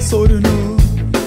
sorunu.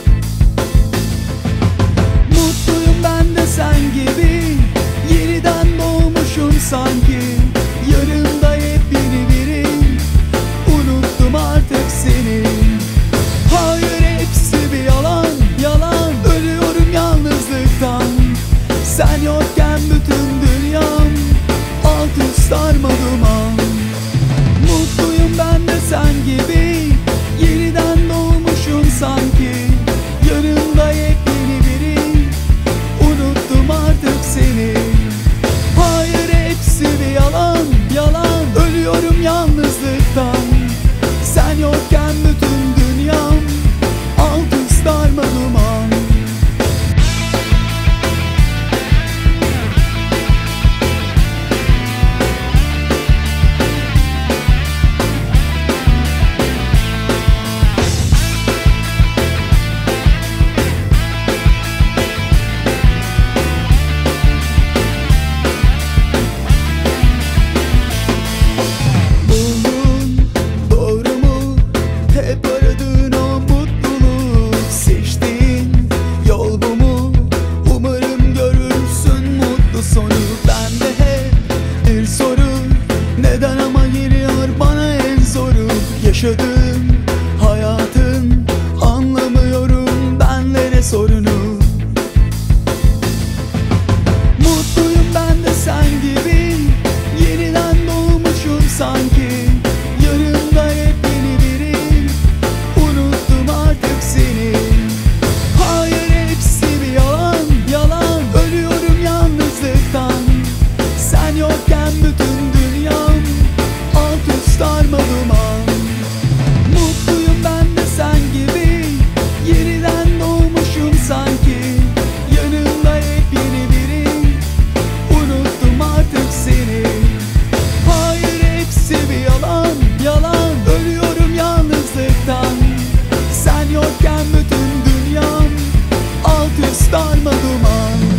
Mutluyum ben de sen gibi, yeniden doğmuşum sanki. Yanımda yepyeni biri, unuttum artık seni. Hayır, hepsi bir yalan, yalan. Ölüyorum yalnızlıktan. Sen yokken bütün dünyam alt üst darma duman. Mutluyum ben de sen gibi, yeniden doğmuşum sanki. Yanımda yepyeni biri, unuttum artık seni. Hayır, hepsi bir yalan, yalan. Ölüyorum yalnızlıktan. Sen yokken bütün dünyam alt üst darma duman. Yaşadığım hayatın anlamıyorum benlere sorunu. Mutluyum ben de sen gibi, yeniden doğmuşum sanki. Yanımda yepyeni biri, unuttum artık seni. Hayır, hepsi bir yalan, yalan. Ölüyorum yalnızlıktan. Sen yokken bütün dünyam alt üst darma duman. Mutluyum ben de sen gibi, yeniden doğmuşum sanki. Yanımda yepyeni biri, unuttum artık seni. Hayır, hepsi bir yalan, yalan. Ölüyorum yalnızlıktan. Sen yokken bütün dünyam alt üst darma duman.